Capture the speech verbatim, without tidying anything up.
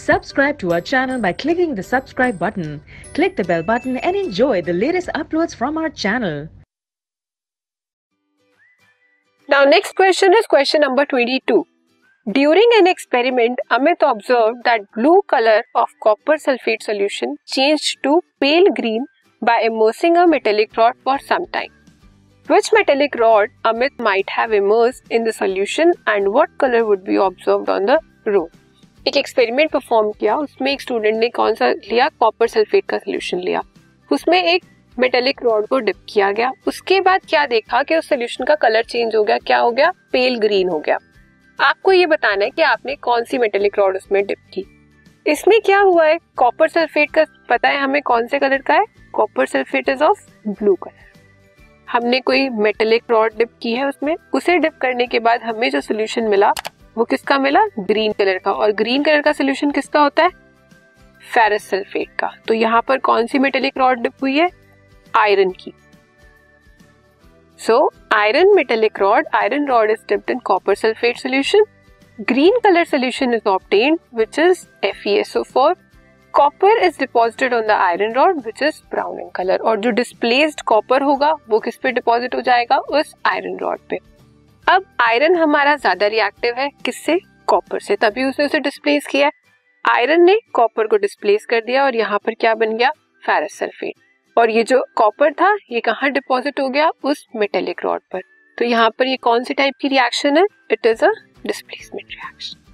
Subscribe to our channel by clicking the subscribe button. Click the bell button and enjoy the latest uploads from our channel. Now next question is question number twenty-two. During an experiment, Amit observed that blue color of copper sulfate solution changed to pale green by immersing a metallic rod for some time. Which metallic rod Amit might have immersed in the solution and what color would be observed on the row? एक experiment perform किया, उसमें एक student ने कौन सा लिया, copper sulphate का solution लिया, उसमें एक मेटेलिक रॉड को डिप किया गया, उसके बाद क्या देखा कि उस सोल्यूशन का कलर चेंज हो गया, क्या हो गया, पेल ग्रीन हो गया. आपको ये बताना है कि आपने कौन सी मेटेलिक रॉड उसमें डिप की. इसमें क्या हुआ है, कॉपर सल्फेट का पता है हमें कौन से कलर का है, copper sulphate is of blue colour. हमने कोई मेटेलिक रॉड डिप की है उसमें, उसे डिप करने के बाद हमें जो सोल्यूशन मिला वो किसका मिला, ग्रीन कलर का. और ग्रीन कलर का सोल्यूशन किसका होता है, फेरस सल्फेट का. तो यहाँ पर कौन सी मेटेलिक रॉड डिप हुई है, आयरन की. So iron metallic rod, iron rod is dipped in copper sulphate solution. Green colour solution is obtained which is F E S O four. Copper is deposited on the iron rod which is brown in colour. और जो displaced copper होगा वो किस पे deposit हो जाएगा, उस iron rod पे. अब आयरन हमारा ज्यादा रिएक्टिव है किससे, कॉपर से, तभी उसने उसे डिस्प्लेस किया. आयरन ने कॉपर को डिस्प्लेस कर दिया और यहाँ पर क्या बन गया, फेरस सल्फेट. और ये जो कॉपर था ये कहाँ डिपॉजिट हो गया, उस मेटेलिक रॉड पर. तो यहाँ पर ये कौन सी टाइप की रिएक्शन है, it is a displacement reaction.